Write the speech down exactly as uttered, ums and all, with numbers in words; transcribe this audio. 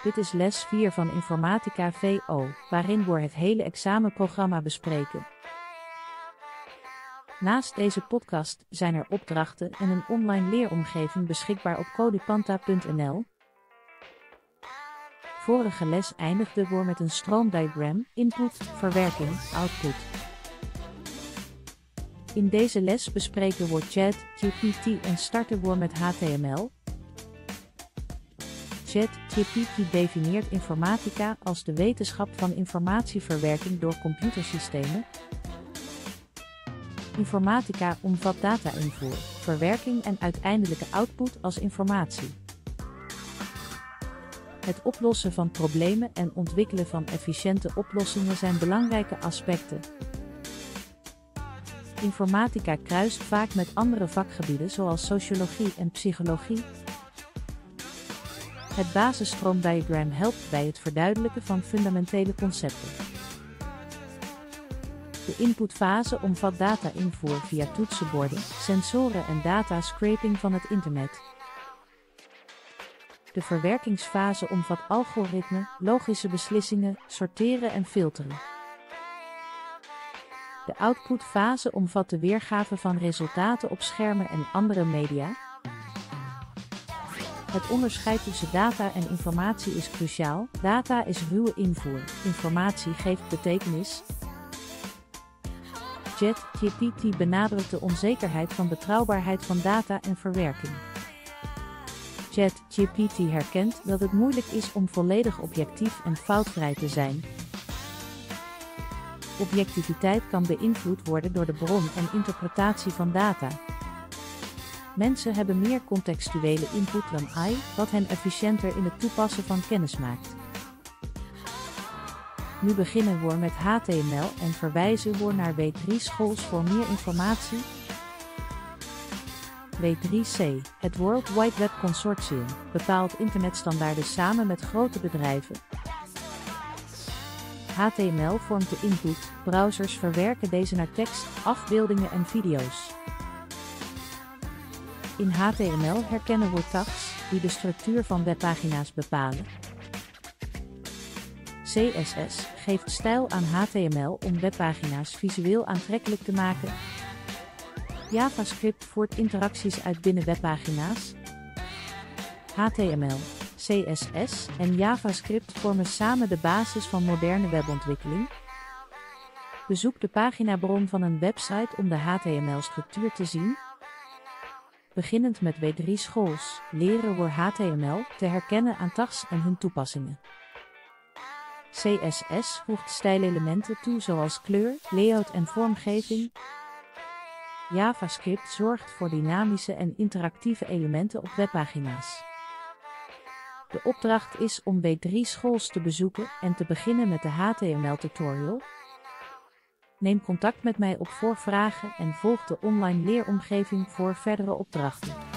Dit is les vier van Informatica V O, waarin we het hele examenprogramma bespreken. Naast deze podcast zijn er opdrachten en een online leeromgeving beschikbaar op codipanta punt n l. Vorige les eindigde we met een stroomdiagram, input, verwerking, output. In deze les bespreken we ChatGPT en starten we met H T M L. ChatGPT definieert informatica als de wetenschap van informatieverwerking door computersystemen. Informatica omvat data-invoer, verwerking en uiteindelijke output als informatie. Het oplossen van problemen en ontwikkelen van efficiënte oplossingen zijn belangrijke aspecten. Informatica kruist vaak met andere vakgebieden zoals sociologie en psychologie. Het basisstroomdiagram helpt bij het verduidelijken van fundamentele concepten. De inputfase omvat data-invoer via toetsenborden, sensoren en data-scraping van het internet. De verwerkingsfase omvat algoritmen, logische beslissingen, sorteren en filteren. De outputfase omvat de weergave van resultaten op schermen en andere media. Het onderscheid tussen data en informatie is cruciaal. Data is ruwe invoer, informatie geeft betekenis. ChatGPT benadrukt de onzekerheid van betrouwbaarheid van data en verwerking. ChatGPT herkent dat het moeilijk is om volledig objectief en foutvrij te zijn. Objectiviteit kan beïnvloed worden door de bron en interpretatie van data. Mensen hebben meer contextuele input dan A I, wat hen efficiënter in het toepassen van kennis maakt. Nu beginnen we met H T M L en verwijzen we naar W drie Schools voor meer informatie. W drie C, het World Wide Web Consortium, bepaalt internetstandaarden samen met grote bedrijven. H T M L vormt de input, browsers verwerken deze naar tekst, afbeeldingen en video's. In H T M L herkennen we tags, die de structuur van webpagina's bepalen. C S S geeft stijl aan H T M L om webpagina's visueel aantrekkelijk te maken. JavaScript voert interacties uit binnen webpagina's. H T M L, C S S en JavaScript vormen samen de basis van moderne webontwikkeling. Bezoek de paginabron van een website om de H T M L-structuur te zien. Beginnend met W drie Schools leren we H T M L te herkennen aan tags en hun toepassingen. C S S voegt stijlelementen toe zoals kleur, layout en vormgeving. JavaScript zorgt voor dynamische en interactieve elementen op webpagina's. De opdracht is om W drie Schools te bezoeken en te beginnen met de H T M L-tutorial. Neem contact met mij op voor vragen en volg de online leeromgeving voor verdere opdrachten.